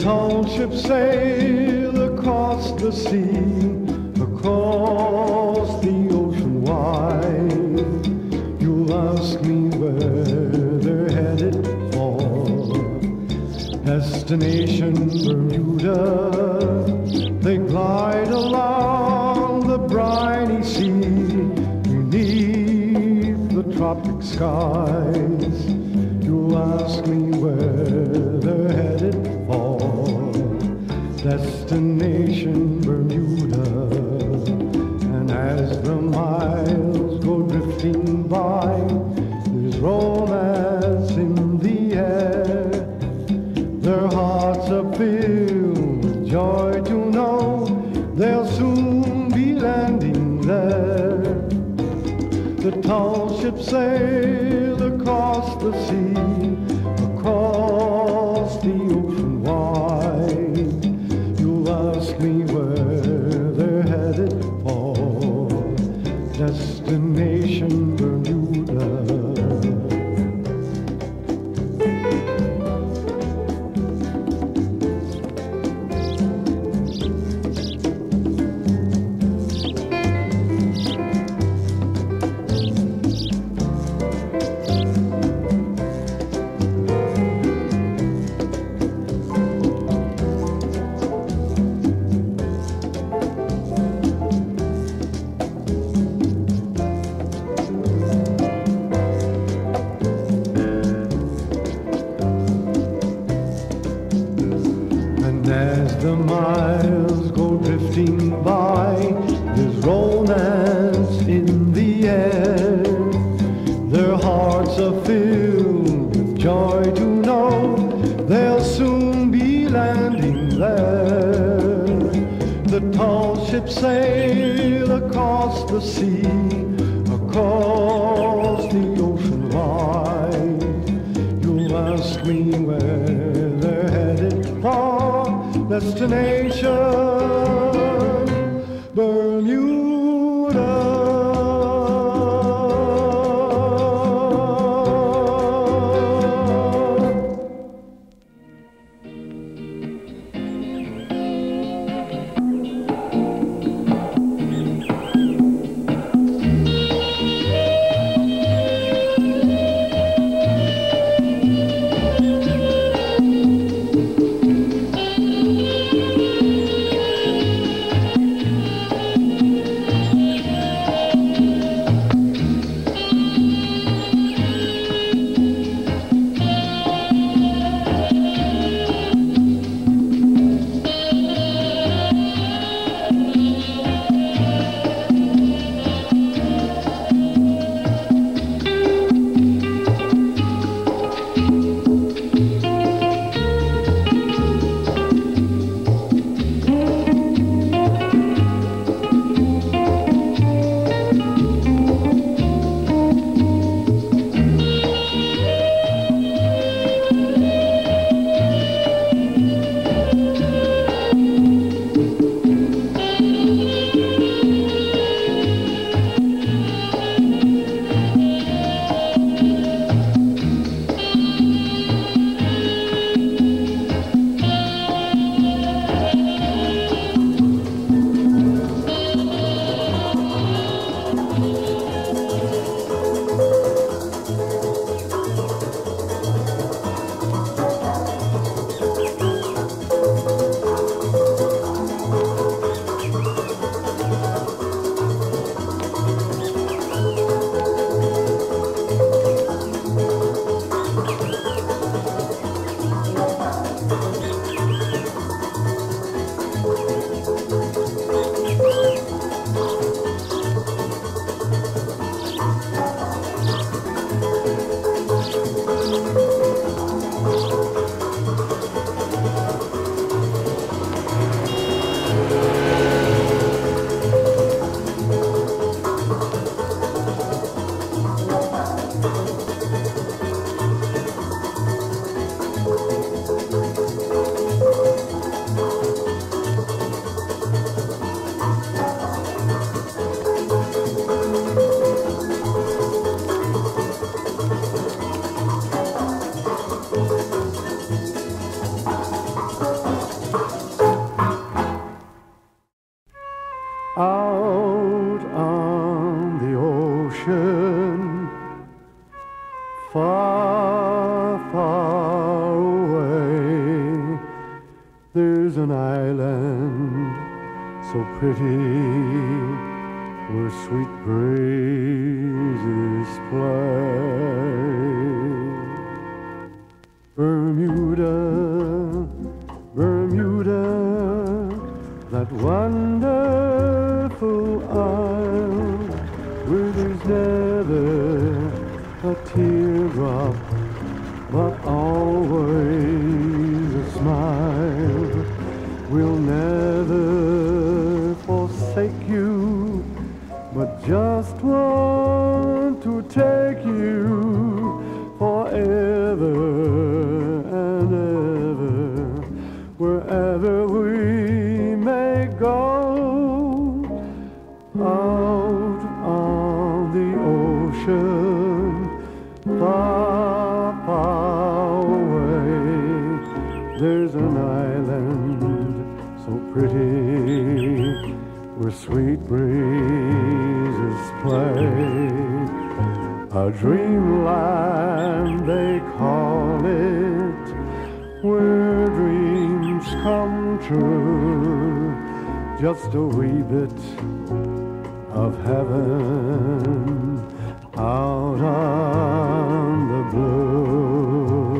tall ships sail across the sea, across the ocean wide. You'll ask me where they're headed for. Destination Bermuda. They glide along the briny sea beneath the tropic skies. You'll ask me where they're headed for. Destination Bermuda. And as the miles go drifting by, there's romance in the air. Their hearts are filled with joy to know they'll soon be landing there. The tall ships sail across the sea, across the ocean wide. You'll ask me where they're headed for. Destination Bermuda. As the miles go drifting by, there's romance in the air. Their hearts are filled with joy to know they'll soon be landing there. The tall ships sail across the sea, across the ocean wide. You'll ask me where they're headed for. Destination Bermuda. Out on the ocean, far, far away, there's an island so pretty where sweet breezes play. Bermuda, Bermuda, that wonderful isle where there's never a teardrop but always a smile. We'll never forsake you, but just want to take you forever and ever, wherever we may go. Out on the ocean, far, far away, there's an island so pretty where sweet breezes play. A dreamland they call it, where dreams come true. Just a wee bit of heaven out on the blue.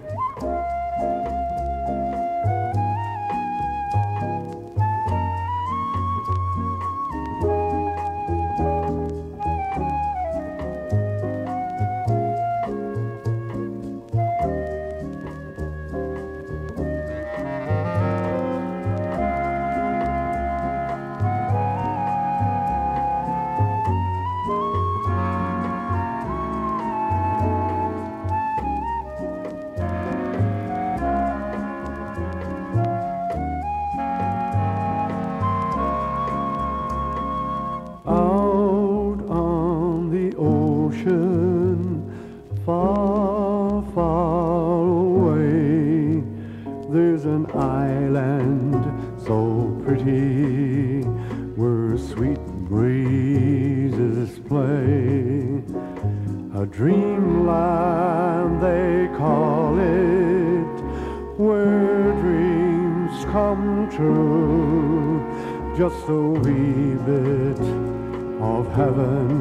Far, far away, there's an island so pretty where sweet breezes play. A dreamland they call it, where dreams come true. Just a wee bit of heaven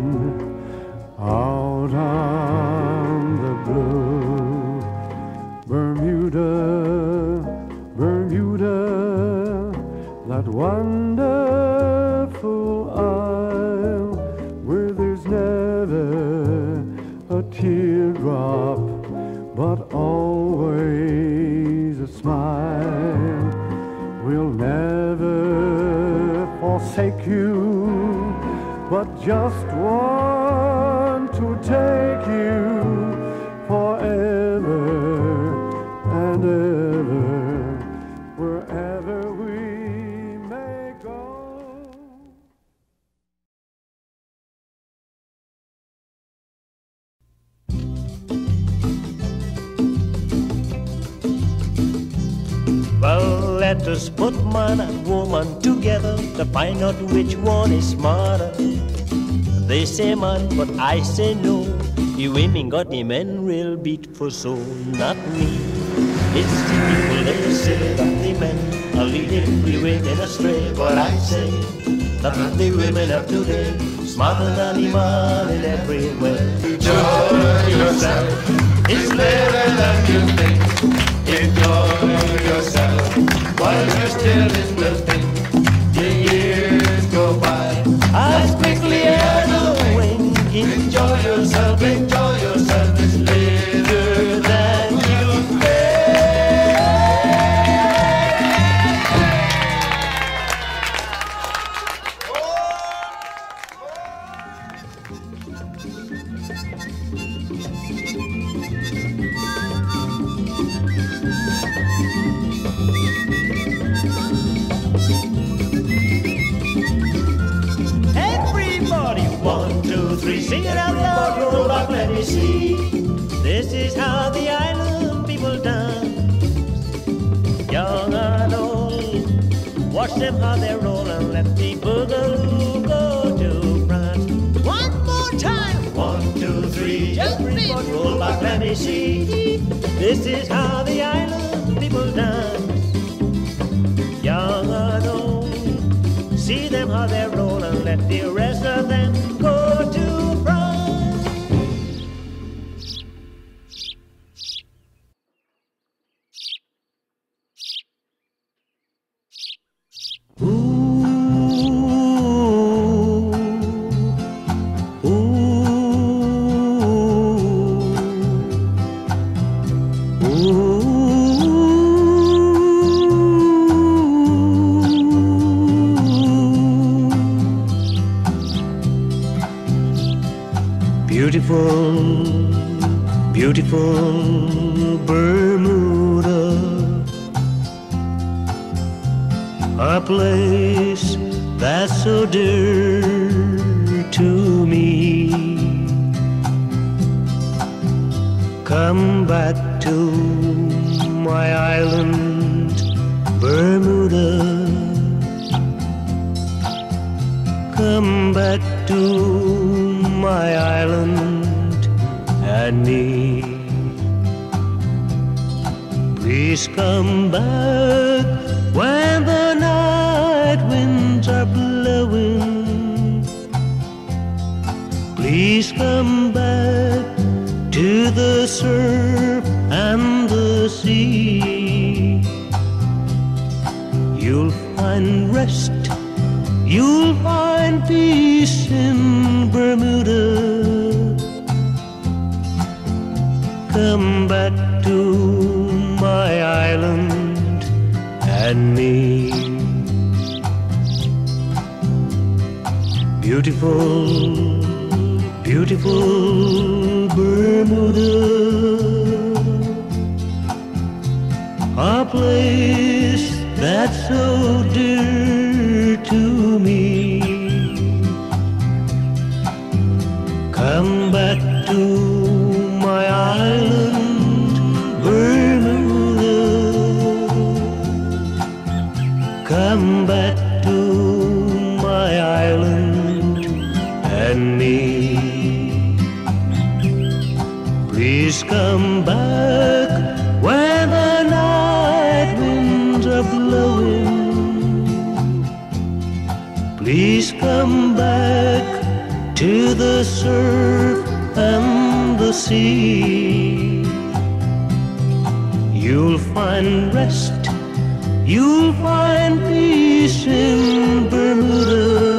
out on the blue. Bermuda, Bermuda, that wonderful isle where there's never a teardrop but always a smile. We'll never forsake you, but just want to take you forever and ever, wherever we may go. Well, let us put man and woman together to find out which one is smarter. They say man, but I say no. The women got the men real beat for so, not me. It's the people they say that the men are leading the women astray. But I say that the women of today smarter than the man in every way. Enjoy yourself, it's later than you think. Enjoy yourself while you're still in the thing. The years go by as quickly as a wink. Enjoy yourself, enjoy yourself, it's later than you sing it out loud, roll back, let me see. This is how the island people dance. Young and old, wash them how they roll and let the boogaloo go to France. One more time. One, two, three. Everybody roll back, let me see. This is how the island people dance. Young and old, see them how they roll and let the rest of them go to France. Ooh, ooh, ooh. Beautiful, beautiful Bermuda, a place that's so dear to me. Come back to my island, Bermuda. Come back to my island and me. Please come back when the night winds are blowing. Please come back to the surf and the sea. You'll find rest, you'll find peace in Bermuda. Come back to my island and me. Beautiful, beautiful Bermuda, a place that's so dear to me. Come back to my island, Bermuda. Come back to my island and me. Please come back when the night winds are blowing. Please come back to the surf and the sea. You'll find rest, you'll find peace in Bermuda.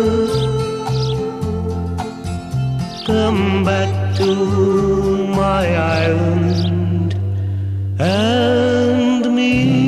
Come back to my island and me.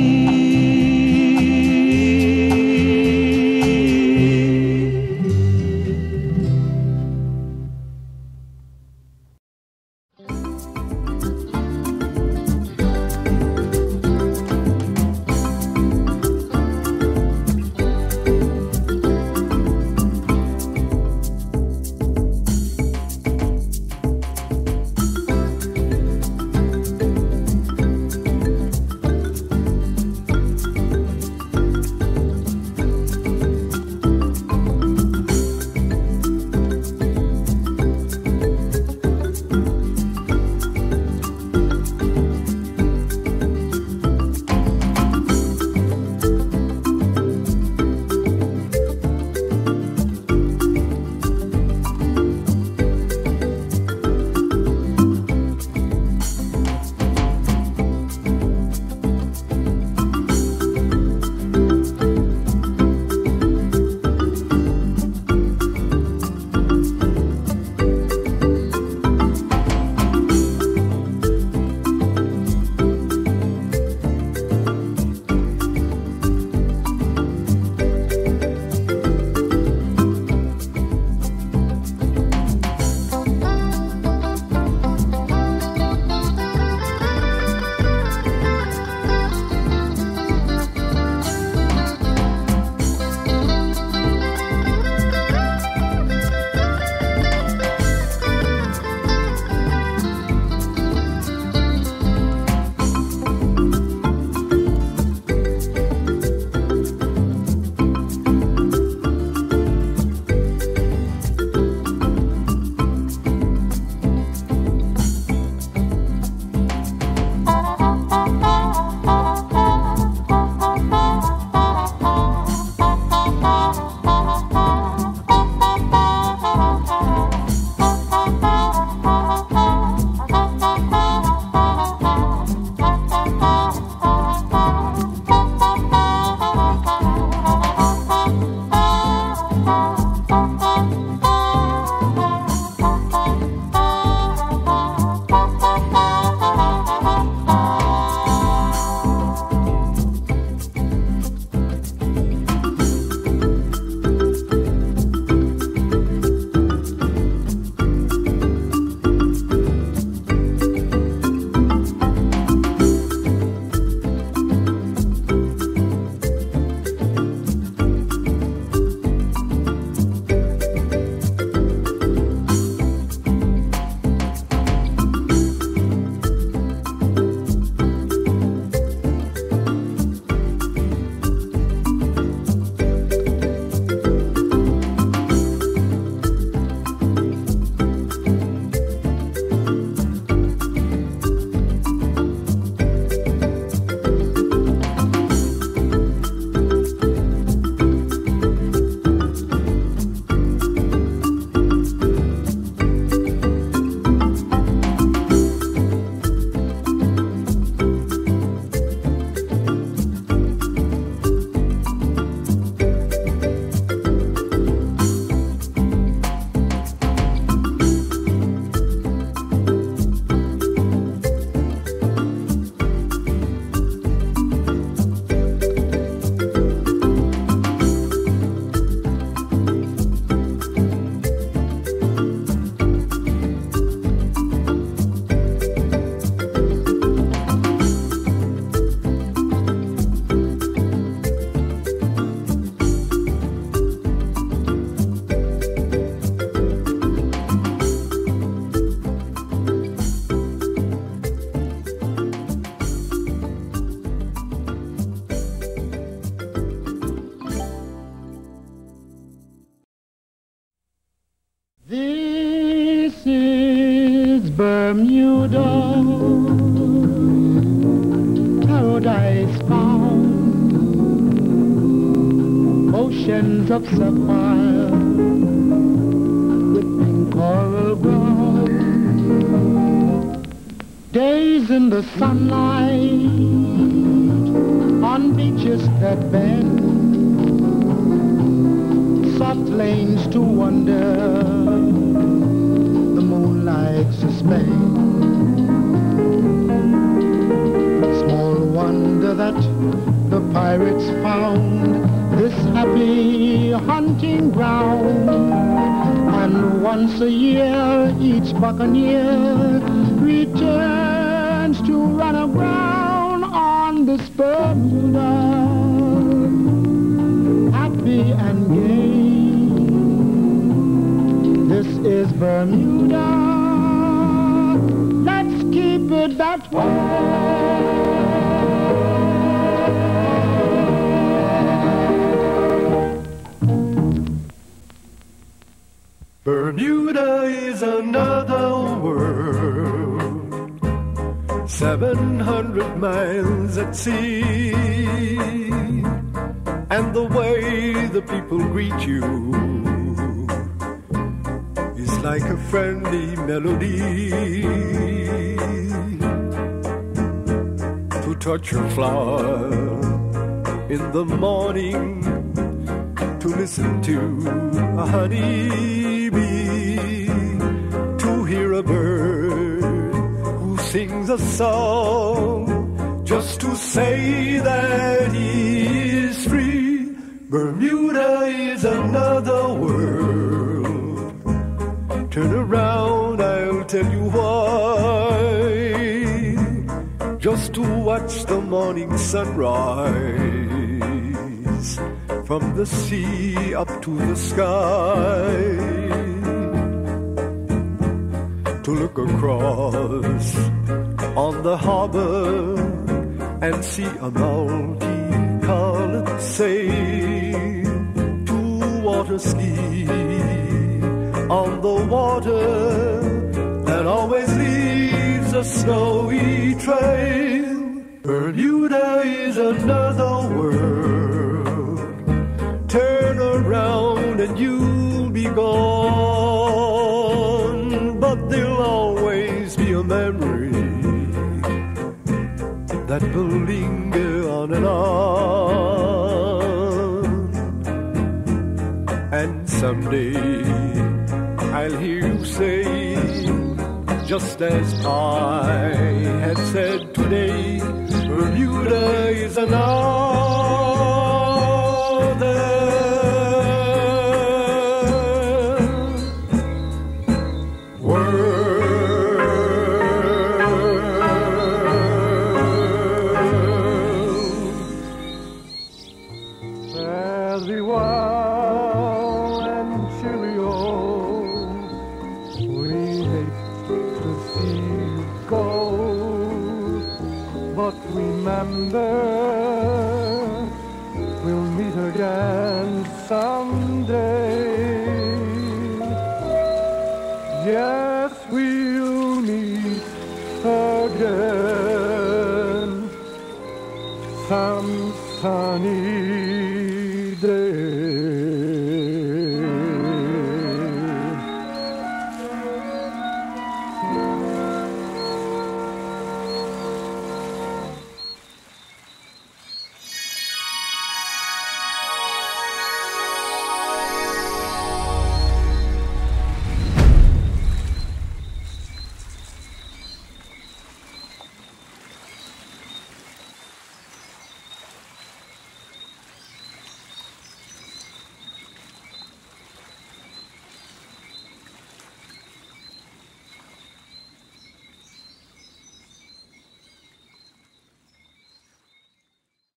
Bermuda, paradise found, oceans of sapphire with pink coral ground, days in the sunlight on beaches that bend, soft lanes to wander, the moonlight suspend. Small wonder that the pirates found this happy hunting ground, and once a year each buccaneer returns to run aground on this Bermuda, happy and gay. This is Bermuda, let's keep it that way. Bermuda is another world, seven hundred miles at sea, and the way the people greet you is like a friendly melody. To touch your flower in the morning, to listen to a honeybee, to hear a bird who sings a song, just to say that he is free. Bermuda is another world. Turn around, I'll tell you why. Just to watch the morning sunrise from the sea up to the sky, to look across on the harbor and see a multicolored sail, to water ski on the water that always leaves a snowy trail. Bermuda is another world. Turn around and you'll be gone, but there'll always be a memory that will linger on and on. And someday I'll hear you say, just as I had said today, Bermuda is another we'll meet again someday. Yes, we'll meet again some sunny